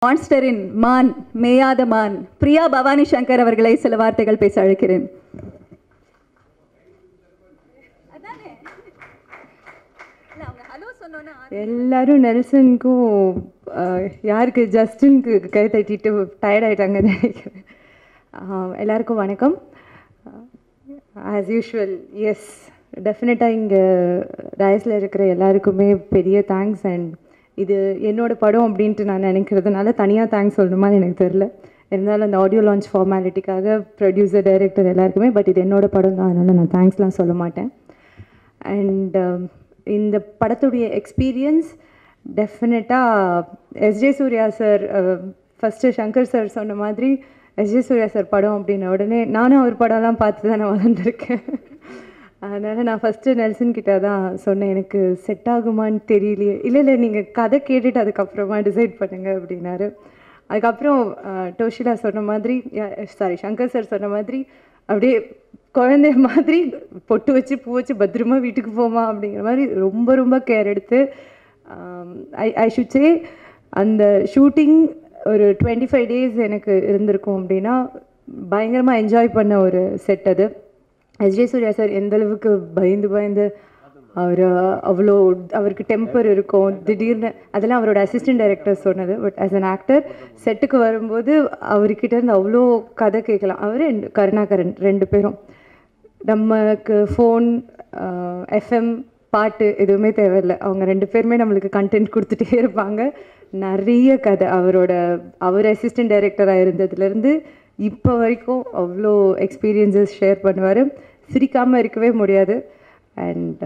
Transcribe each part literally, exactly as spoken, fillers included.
மான்ஸ்டரின் மான் மேயாத மான் பிரியா பவானி சங்கர் அவர்களை சில வார்த்தைகள் பேச அழைக்கிறேன். எல்லாரும் நெல்சனுக்கும் யாருக்கு ஜஸ்டினுக்கு கை தட்டிட்டு டயர்ட் ஆகிட்டாங்க நினைக்கிறேன். எல்லாருக்கும் வணக்கம். ஆஸ் யூஷுவல் எஸ் டெஃபினட்டாக இங்கே டயஸில் இருக்கிற எல்லாருக்குமே பெரிய தேங்க்ஸ். அண்ட் இது என்னோடய படம் அப்படின்ட்டு நான் நினைக்கிறதுனால தனியாக தேங்க்ஸ் சொல்லணுமான்னு எனக்கு தெரில. இருந்தாலும் அந்த ஆடியோ லான்ச் ஃபார்மாலிட்டிக்காக ப்ரொடியூசர் டைரக்டர் எல்லாருக்குமே, பட் இது என்னோடய படம் தான், அதனால் நான் தேங்க்ஸ்லாம் சொல்ல மாட்டேன். அண்ட் இந்த படத்துடைய எக்ஸ்பீரியன்ஸ் டெஃபினட்டாக SJ Suryah sir first Shankar sir சொன்ன மாதிரி எஸ்ஜே சூர்யா சார் படம் அப்படின்ன உடனே நானும் அவர் படம்லாம் பார்த்து தான் நான் வளர்ந்துருக்கேன். அதனால் நான் ஃபஸ்ட்டு நெல்சன் கிட்டே தான் சொன்னேன், எனக்கு செட் ஆகுமான்னு தெரியலையே. இல்லை இல்லை நீங்கள் கதை கேட்டுட்டு அதுக்கப்புறமா டிசைட் பண்ணுங்கள் அப்படின்னாரு. அதுக்கப்புறம் டோஷிலா சொன்ன மாதிரி, சாரி சங்கர் சார் சொன்ன மாதிரி அப்படியே குழந்தை மாதிரி பொட்டு வச்சு பூ வச்சு பத்திரமா வீட்டுக்கு போமா அப்படிங்கிற மாதிரி ரொம்ப ரொம்ப கேர் எடுத்து ஐ ஐ ஷுட் சே அந்த ஷூட்டிங் ஒரு டுவெண்ட்டி ஃபைவ் டேஸ் எனக்கு இருந்திருக்கும் அப்படின்னா பயங்கரமாக என்ஜாய் பண்ண ஒரு செட் அது. எஸ்ஜே சூர்யா சார் எந்தளவுக்கு பயந்து பயந்து அவர் அவ்வளோ அவருக்கு டெம்பர் இருக்கும் திடீர்னு, அதெல்லாம் அவரோட அசிஸ்டன்ட் டைரக்டர் சொன்னது. பட் ஆஸ் அன் ஆக்டர் செட்டுக்கு வரும்போது அவர்கிட்ட இருந்து அவ்வளோ கதை கேட்கலாம். அவர் ரெண்டு கருணாகரன் ரெண்டு பேரும் நமக்கு ஃபோன் எஃப்எம் பாட்டு எதுவுமே தேவையில்லை, அவங்க ரெண்டு பேருமே நம்மளுக்கு கண்டென்ட் கொடுத்துட்டே இருப்பாங்க. நிறைய கதை அவரோட அவர் அசிஸ்டன்ட் டைரக்டராக இருந்ததுலேருந்து இப்போ வரைக்கும் அவ்வளோ எக்ஸ்பீரியன்ஸஸ் ஷேர் பண்ணுவார். சிரிக்காமல் இருக்கவே முடியாது. அண்ட்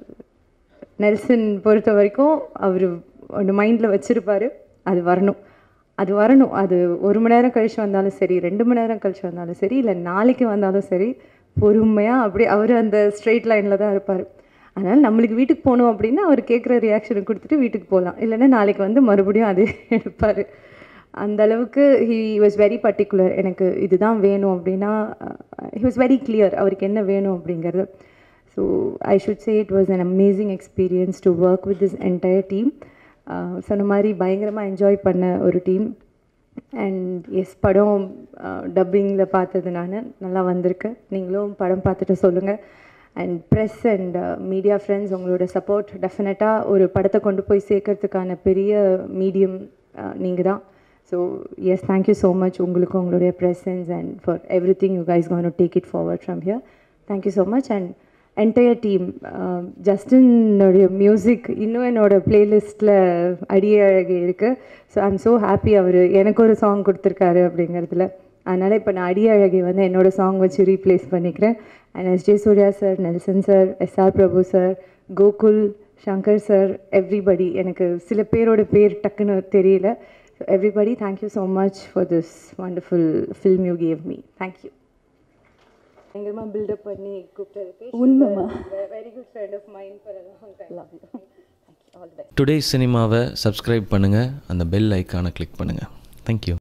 நெல்சன் பொறுத்த வரைக்கும் அவர் ஒன்று மைண்டில் வச்சுருப்பார், அது வரணும் அது வரணும் அது ஒரு மணி நேரம் கழிச்சு வந்தாலும் சரி, ரெண்டு மணி நேரம் கழிச்சு வந்தாலும் சரி, இல்லை நாளைக்கு வந்தாலும் சரி, பொறுமையாக அப்படி அவர் அந்த ஸ்ட்ரெயிட் லைனில் தான் இருப்பார். அதனால் நம்மளுக்கு வீட்டுக்கு போகணும் அப்படின்னா அவர் கேட்குற ரியாக்ஷனை கொடுத்துட்டு வீட்டுக்கு போகலாம், இல்லைன்னா நாளைக்கு வந்து மறுபடியும் அது எடுப்பார். அந்த அளவுக்கு ஹி வாஸ் வெரி பர்டிகுலர். எனக்கு இதுதான் வேணும் அப்படின்னா ஹி வாஸ் வெரி கிளியர் அவருக்கு என்ன வேணும் அப்படிங்கிறது. So I should say it was an amazing experience to work with this entire team. சொன்ன மாதிரி பயங்கரமாக என்ஜாய் பண்ண ஒரு டீம். அண்ட் எஸ் படம் டப்பிங்கில் பார்த்தது நான் நல்லா வந்திருக்கு. நீங்களும் படம் பார்த்துட்டு சொல்லுங்கள். And press and media friends, உங்களோட சப்போர்ட் டெஃபினட்டாக ஒரு படத்தை கொண்டு போய் சேர்க்கறதுக்கான பெரிய மீடியம் நீங்கள் தான். So yes thank you so much உங்களுக்கும் உங்களுடைய presence and for every thing you guys gonna take it forward from here. Thank you so much. And entire team, ஜஸ்டினுடைய மியூசிக் இன்னும் என்னோடய ப்ளேலிஸ்ட்டில் அடியே அழகி இருக்குது. So I am so happy அவர் எனக்கு ஒரு சாங் கொடுத்துருக்காரு அப்படிங்கிறதுல. அதனால் இப்போ நான் அடியே அழகி வந்து என்னோடய சாங் வச்சு ரீப்ளேஸ் பண்ணிக்கிறேன். And SJ Suryah sir, Nelson sir, SR Prabhu sir, Gokul, Shankar sir, everybody, எனக்கு சில பேரோட பேர் டக்குன்னு தெரியல. So everybody thank you so much for this wonderful film you gave me. Thank you. பயங்கரமாக பில்டப் பண்ணி கூப்பிட்டதுக்கு உண்மைமா very good friend of mind for a long time. Love you. Thank you. All the best. Today சினிமாவை சப்ஸ்கிரைப் பண்ணுங்கள், அந்த bell ஐக்கானை click பண்ணுங்கள். Thank you.